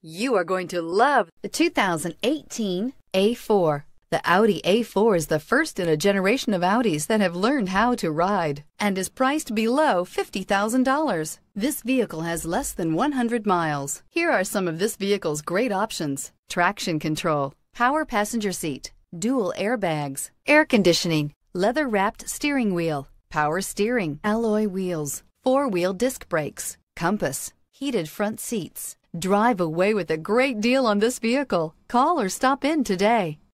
You are going to love the 2018 A4. The Audi A4 is the first in a generation of Audis that have learned how to ride and is priced below $50,000. This vehicle has less than 100 miles. Here are some of this vehicle's great options: traction control, power passenger seat, dual airbags, air conditioning, leather-wrapped steering wheel, power steering, alloy wheels, four-wheel disc brakes, compass, heated front seats. Drive away with a great deal on this vehicle. Call or stop in today.